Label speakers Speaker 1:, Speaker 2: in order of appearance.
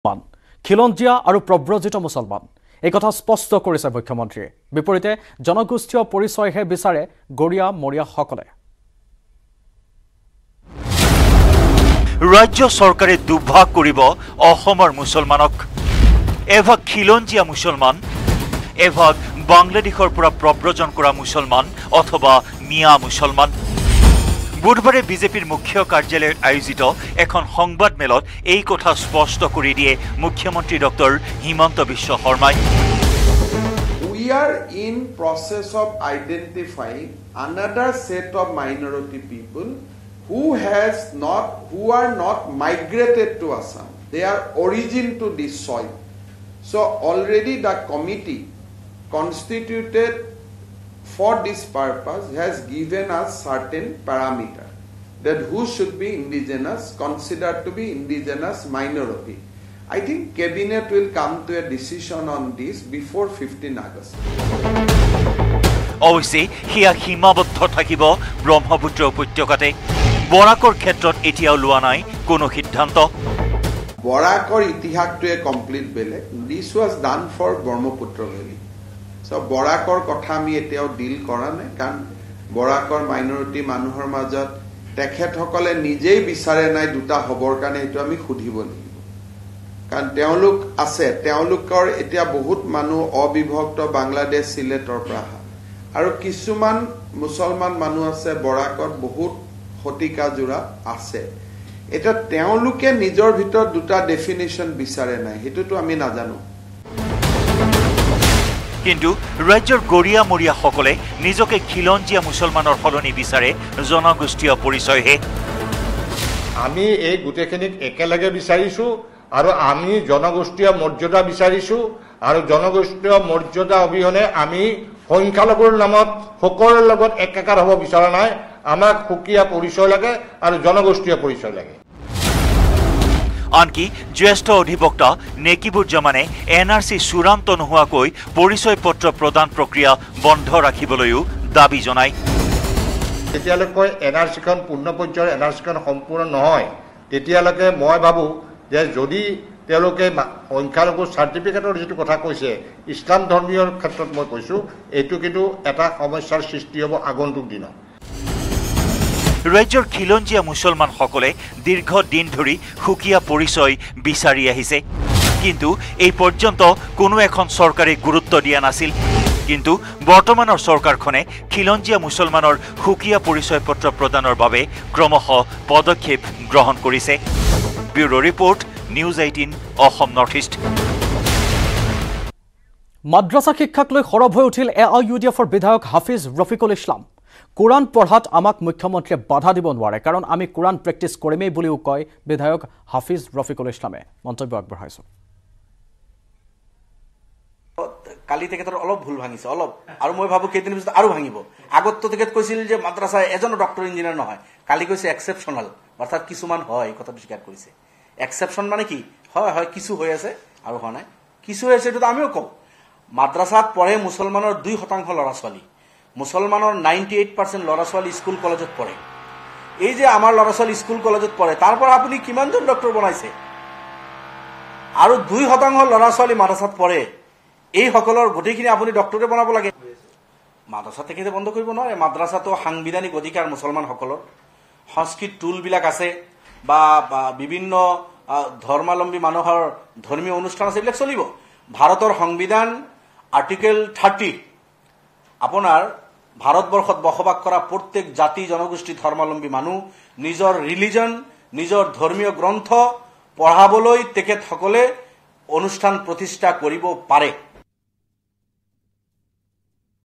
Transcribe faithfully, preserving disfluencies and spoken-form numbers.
Speaker 1: খিলঞ্জীয়া আৰু প্ৰব্ৰজিত মুছলমান এই কথা স্পষ্ট কৰিছে মুখ্যমন্ত্ৰীয়ে বিপৰীতে জনগোষ্ঠীয় পৰিচয়হে বিচাৰে গৰিয়া মৰিয়াসকলে
Speaker 2: ৰাজ্য চৰকাৰে দুভাগ কৰিব অসমৰ মুছলমানক এভাগ খিলঞ্জীয়া মুছলমান এভাগ বাংলাদেশৰ পৰা প্ৰব্ৰজন কৰা মুছলমান অথবা মিয়া মুছলমান বুধবাৰে বিজেপিৰ মুখ্য কাৰ্যালয়ত আয়োজিত এখন সংবাদ মেলত এই কথা স্পষ্ট কৰি দিয়ে মুখ্যমন্ত্ৰী ডক্টৰ হিমন্ত বিশ্ব শৰ্মাই
Speaker 3: We are in process of identifying another set of minority people who has not who are not migrated to Assam. They are origin to this soil. So already the committee constituted for this purpose has given us certain parameter that who should be indigenous, considered to be indigenous minority. I think cabinet will come to a decision on this before fifteenth August.
Speaker 2: অৱশ্যে হিয়া সীমাবদ্ধ থাকিব ব্ৰহ্মপুত্ৰ উপত্যকাতে বৰাকৰ ক্ষেত্ৰত এতিয়াও লোৱা নাই কোনো সিদ্ধান্ত
Speaker 3: বৰাকৰ ইতিহাসটোৱে কমপ্লিট বেলেগ this was done for Brahmaputra valley so বৰাকৰ কথা আমি এতিয়াও ডিল কৰা নাই কাৰণ বৰাকৰ মাইনৰিটি মানুহৰ মাজত তেখেতসকলে নিজেই বিচাৰে নাই দুটা হবৰ কাৰণে এটো আমি খুধিব লাগিব কাৰণ তেওঁলোক আছে তেওঁলোকৰ এতিয়া বহুত মানুহ অবিভক্ত বাংলাদেশ সিলেটৰ পৰা আৰু কিছুমান মুছলমান মানুহ আছে বৰাকত বহুত হতিকা জুৰা আছে এটা তেওঁলোকে নিজৰ ভিতৰত দুটা ডেফিনিশন বিচাৰে নাই হেতুটো আমি নাজানো
Speaker 2: কিন্তু ৰাজ্যৰ গৰিয়া মৰিয়া সকলে নিজকে খিলঞ্জীয়া মুছলমানৰ ফলনি বিচাৰে জনগোষ্ঠীয় পৰিচয়হে
Speaker 4: আমি এই গুটেখিনিক একেলগে বিচাৰিছো আৰু আমি জনগোষ্ঠীয় মৰ্যাদা বিচাৰিছো আৰু জনগোষ্ঠীয় মৰ্যাদা অবিহনে আমি সংখ্যালঘুৰ নামত সকলৰ লগত একাকাৰ হ'ব বিচৰা নাই আমাক সুকীয়া পৰিচয় লাগে আৰু জনগোষ্ঠীয় পৰিচয় লাগে
Speaker 2: আনকি জ্যেষ্ঠ অধিবক্তা নেকিবুৰ জামানে এন আৰ চি চূড়ান্ত নোহোৱাকৈ পৰিচয় পত্ৰ প্ৰদান প্ৰক্ৰিয়া বন্ধ ৰাখিবলৈও দাবী জনায়
Speaker 4: তেতিয়ালৈকে এন আৰ চিখন পূৰ্ণ পৰ্যায়ৰ এন আৰ চিখন সম্পূৰ্ণ নহয় তেতিয়ালৈকে মই ভাবো যে যদি তেওঁলোকে সংখ্যালঘু চাৰ্টিফিকেটৰ যিটো কথা কৈছে ইছলাম ধৰ্মীয় ক্ষেত্ৰত মই কৈছো এইটো কিন্তু এটা সমস্যাৰ সৃষ্টি হ'ব আগন্তুক দিনত
Speaker 2: ৰাজ্যৰ খিলঞ্জীয়া মুছলমান সকলে দীৰ্ঘ দিন ধৰি সুকীয়া পৰিচয় বিচাৰি আহিছে কিন্তু এই পৰ্যন্ত কোনো এখন চৰকাৰে গুৰুত্ব দিয়া নাছিল কিন্তু বৰ্তমানৰ চৰকাৰখনে খিলঞ্জীয়া মুছলমানৰ সুকীয়া পৰিচয় পত্ৰ প্ৰদানৰ বাবে ক্ৰমশ পদক্ষেপ গ্ৰহণ কৰিছে bureau report news eighteen Assam north east
Speaker 1: মাদ্ৰাসা শিক্ষাক লৈ খৰব হৈ উঠিল এ আই ইউ ডি এফৰ বিধায়ক হাফিজ ৰফিকুল ইছলাম কোরআন পঢ়াত আমাক মুখ্যমন্ত্ৰীয়ে বাধা দিব নোৱাৰে কাৰণ আমি কোরআন প্ৰেক্টিছ কৰিমেই বুলিও কয় বিধায়ক হাফিজ ৰফিকুল ইছলামে মন্তব্য আগবঢ়াইছে
Speaker 5: কালি তেখেতৰ অলপ ভুল ভাঙিছে অলপ আৰু মই ভাবো কেইদিন পিছত আৰু ভাঙিব আগত তো তেখেত কৈছিল যে মাদ্ৰাসা এজন ডক্টৰ ইঞ্জিনিয়াৰ নহয় কালি কৈছে এক্সেপশ্যনাল অৰ্থাৎ কিছুমান হয় এই কথাটো স্বীকাৰ কৰিছে এক্সেপশ্যন মানে কি হয় হয় কিছু হৈ আছে আৰু হোৱা নাই কিছু হৈ আছে এইটো আমিও কওঁ মাদ্ৰাসাত পঢ়ে মুছলমানৰ দুই শতাংশ ল'ৰা ছোৱালী মুছলমানৰ নাইণ্টি এইট পাৰ্চেণ্ট ল'ৰা ছোৱালী স্কুল কলেজত পঢ়ে এই যে আমাৰ ল'ৰা ছোৱালী স্কুল কলেজত পঢ়ে তাৰ পৰা আপুনি কিমানজন ডক্টৰ বনাইছে আৰু দুই শতাংশ ল'ৰা ছোৱালী মাদ্ৰাসাত পঢ়ে এই সকলৰ গোটেইখিনি আপুনি ডক্টৰে বনাব লাগে মাদ্ৰাসা তেখেতে বন্ধ কৰিব নোৱাৰে মাদ্ৰাসাটো সাংবিধানিক অধিকাৰ মুছলমানসকলৰ সংস্কৃত টুলবিলাক আছে বা বিভিন্ন ধৰ্মাৱলম্বী মানুহৰ ধৰ্মীয় অনুষ্ঠান আছে এইবিলাক চলিব ভাৰতৰ সংবিধান আৰ্টিকেল থাৰ্টি আপোনাৰ ভাৰতবৰ্ষত বসবাস কৰা প্ৰত্যেক জাতি জনগোষ্ঠী ধৰ্মাৱলম্বী মানুহ নিজৰ ৰিলিজন নিজৰ ধৰ্মীয় গ্ৰন্থ পঢ়াবলৈ তেখেতসকলে অনুষ্ঠান প্ৰতিষ্ঠা কৰিব পাৰে